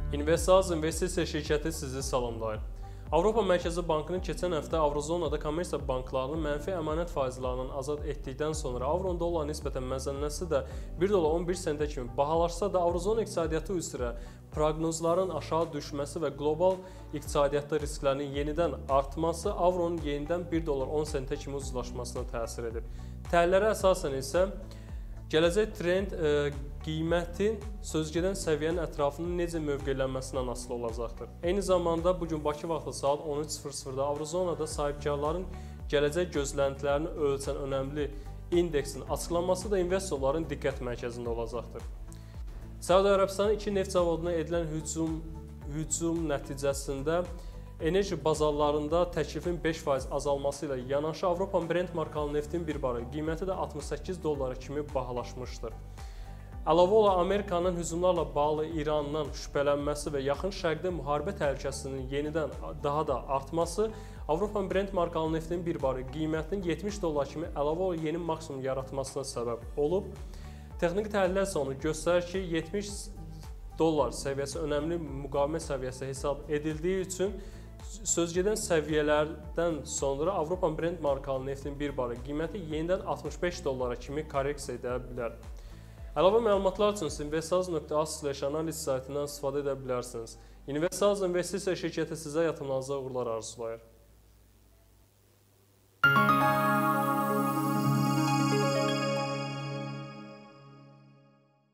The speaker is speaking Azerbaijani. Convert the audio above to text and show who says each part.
Speaker 1: Investaz investisiya şirkəti sizi salamlayır. Avropa Mərkəzi Bankının keçən həftə Avrozonada kommersiya banklarının mənfi əmanət faizlərinin azad etdikdən sonra avronun dollara nisbətən məzənnəsi də 1 dollar 11 sentə kimi bahalaşsa da Avrozon iqtisadiyyatı üzrə proqnozların aşağı düşməsi və qlobal iqtisadiyyatda risklərinin yenidən artması avronun yenidən 1 dollar 10 sentə kimi ucuzlaşmasına təsir edib. Təhlillərə əsasən isə gələcək trend qiymətin sözgedən səviyyənin ətrafının necə mövqelənməsindən asılı olacaqdır. Eyni zamanda bugün Bakı vaxtı saat 13:00-da Avrozonada sahibkarların gələcək gözləntilərini ölçən önəmli indeksin açıqlanması da investorların diqqət mərkəzində olacaqdır. Səudiyyə Ərəbistanı 2 neft zavoduna edilən hücum nəticəsində enerji bazarlarında təklifin 5% azalması ilə yanaşı Avropa Brent markalı neftin bir barı qiyməti də 68 dollara kimi bahalaşmışdır. Əlavə olaraq Amerikanın hücumlarla bağlı İrandan şübhələnməsi və yaxın şərqdə müharibə təhlükəsinin yenidən daha da artması Avropa Brent markalı neftin bir barı qiymətinin 70 dollar kimi əlavə olaraq yeni maksimum yaratmasına səbəb olub. Texniki təhlillər isə onu göstərir ki, 70 dollar səviyyəsi önəmli müqavimət səviyyəsi hesab edildiyi üçün sözgedən səviyyələrdən sonra Avropa Brent markalı neftin bir barı qiyməti yenidən 65 dollara kimi korreksiya edə bilər. Əlavə məlumatlar üçün investaz.az/analiz saytından istifadə edə bilərsiniz. Investaz investisiya şirkəti sizə yatırımlarınıza uğurlar arzulayır.